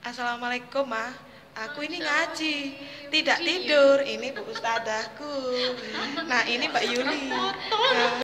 Assalamualaikum, Ma. Aku ini ngaji, tidak tidur. Ini Bu Ustadzahku. Nah, ini Mbak Yuli.